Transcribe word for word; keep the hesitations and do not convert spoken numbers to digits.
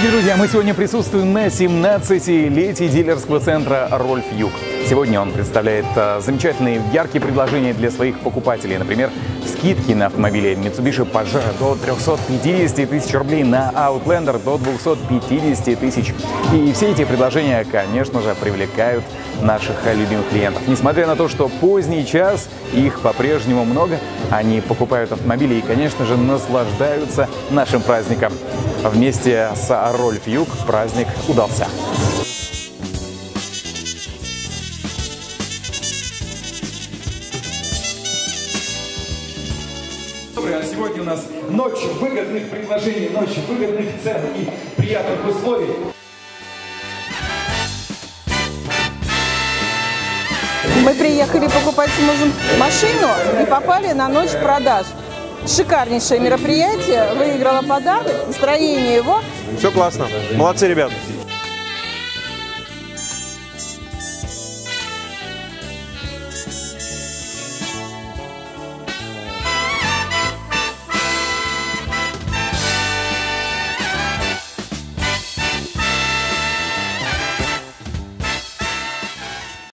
Дорогие друзья, мы сегодня присутствуем на семнадцатилетии дилерского центра «Рольф Юг». Сегодня он представляет а, замечательные, яркие предложения для своих покупателей. Например, скидки на автомобили Mitsubishi Pajero до трёхсот пятидесяти тысяч рублей, на Outlander до двухсот пятидесяти тысяч. И все эти предложения, конечно же, привлекают наших любимых клиентов. Несмотря на то, что поздний час, их по-прежнему много, они покупают автомобили и, конечно же, наслаждаются нашим праздником. Вместе с «Рольф Юг» праздник удался. А сегодня у нас ночь выгодных предложений, ночь выгодных цен и приятных условий. Мы приехали покупать с мужем машину и попали на ночь продаж. Шикарнейшее мероприятие, выиграла подарок, настроение его. Все классно. Молодцы, ребят.